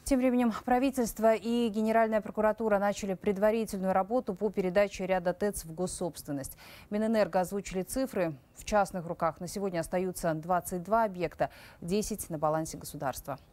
Тем временем правительство и Генеральная прокуратура начали предварительную работу по передаче ряда ТЭЦ в госсобственность. Минэнерго озвучили цифры. В частных руках на сегодня остаются 22 объекта, 10 на балансе государства.